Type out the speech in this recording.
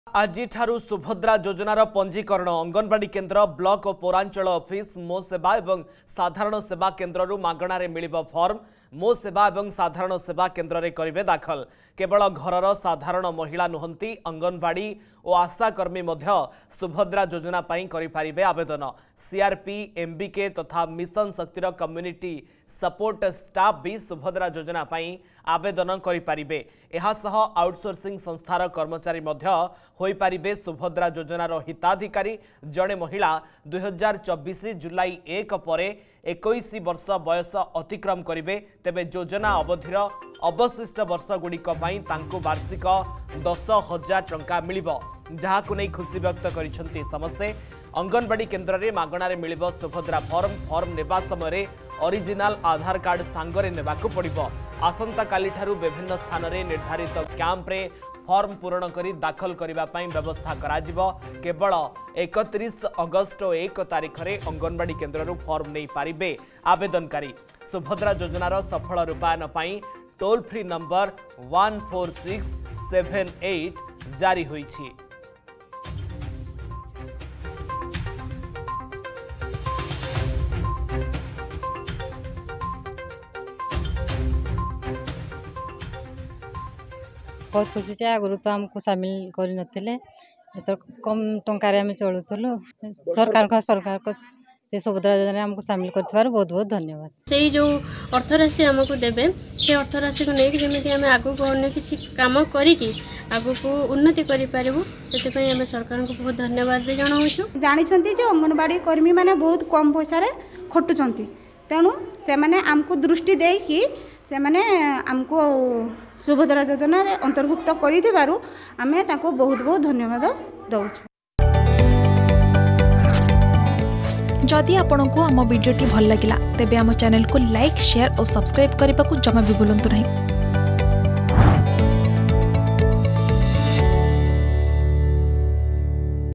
आज सुभद्रा योजनार पंजीकरण अंगनवाड़ी केन्द्र ब्लॉक और पौरांचल ऑफिस मो सेवा और साधारण सेवा केन्द्र मागणार मिलिबो फॉर्म मो सेवा और साधारण सेवा केन्द्र रे करिवे दाखल। केवल घरर साधारण महिला नुहंती अंगनवाड़ी और आशाकर्मी मध्य सुभद्रा योजना पाई करि पारिबे आवेदन। सीआरपी एमबीके तथा मिशन शक्तिर कम्युनिटी सपोर्ट स्टाफ भी सुभद्रा योजना पाई आवेदन करि पारिबे। एहा सह आउटसोर्सिंग संस्थार कर्मचारी मध्य होई पारिबे सुभद्रा योजनार हिताधिकारी। जड़े महिला 2024 जुलाई 1 पर 21 वर्ष बयस अतिक्रम करिवे तेबे योजना अवधिर अवशिष्ट वर्ष गुड़िक वार्षिक 10,000 टंका मिलिबो, जहाकु नै खुशी व्यक्त करिसेंती समस्ते। अंगनवाड़ी केन्द्र रे मागणार मिलिबो सुभद्रा फॉर्म नेबा समय ओरिजिनल आधार कार्ड सांगरे नेबाकु पड़िबो। आसंता काली ठारू विभिन्न स्थान रे निर्धारित कैंप रे फॉर्म पूरण करी दाखल करिबा पई व्यवस्था कराजिबो। केवल 31 अगस्त और 1 तारिख रे अंगनवाड़ी केन्द्र रू फॉर्म नै पारिबे आवेदनकारी। सुभद्रा योजनार सफल रूपायन पई टोल फ्री नंबर 14678 जारी होईछि। बहुत खुशी से आगुरी तो हमको सामिल कर नथिले तो कम टंकार आम चलुलु। सरकार को सुभद्रा योजना हमको सामिल कर बहुत बहुत धन्यवाद। से जो अर्थराशि आमको देवे से अर्थराशि को लेकिन जमी आम आगू अन्य किसी कम करी आगू को उन्नति करूँ से आम सरकार को बहुत धन्यवाद भी जनाऊँ। जानी जो अंगनवाड़ी कर्मी मैंने बहुत कम पैसा खटुंट तेणु से आमको दृष्टि दे कि से आमको सुभद्रा योजना अंतर्भुक्त करूँ आम बहुत बहुत धन्यवाद दौर। जदि आपंक आम भिडी भल लगा तेब आम चैनल को लाइक शेयर और सब्सक्राइब करने को जमा भी भूलु नहीं।